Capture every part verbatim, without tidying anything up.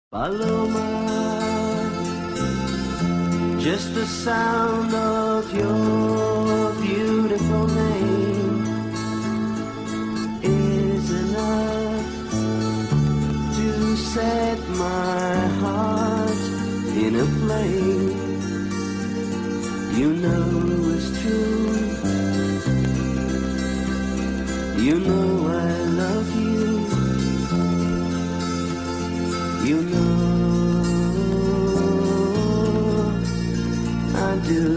Paloma, just the sound of your beautiful name is enough to set my heart in a flame. You know it's true, you know I love you, you know I do.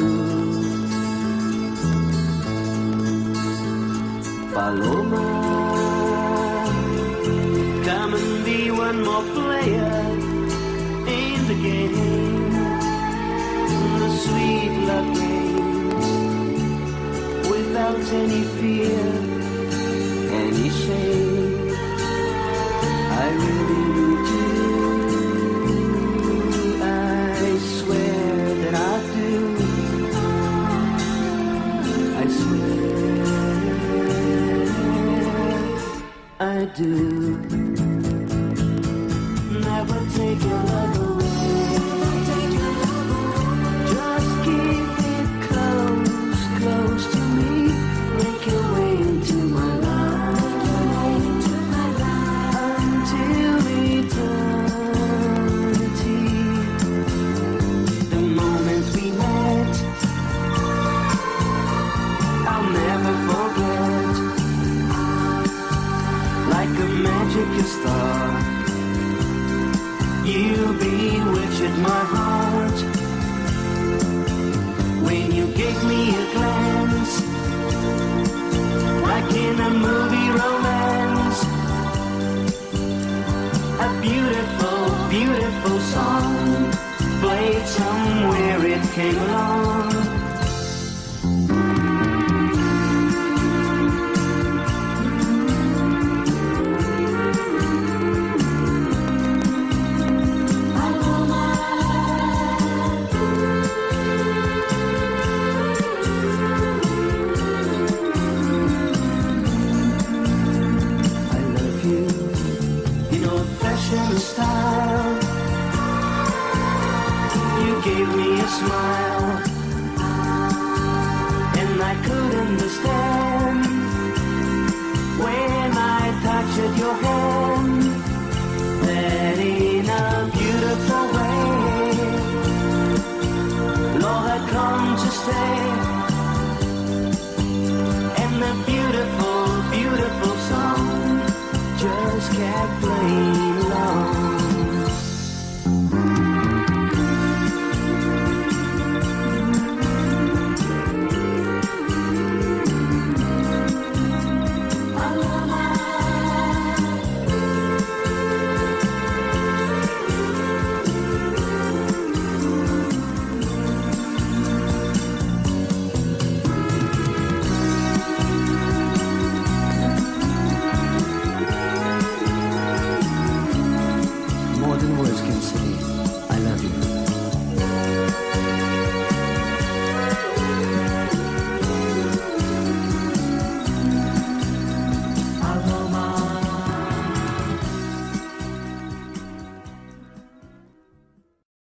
Paloma, come and be one more player in the game, the sweet love games, without any fear, any shame. I really need you, I swear that I do, I swear I do. Never take your love away, just keep it close, close to me. Make your way into my life until eternity. The moment we met, I'll never forget. Like a magic star, you bewitched my heart. When you gave me a glance, like in a movie romance, a beautiful, beautiful song played somewhere it came along. Style, you gave me a smile, and I could understand when I touched your hand.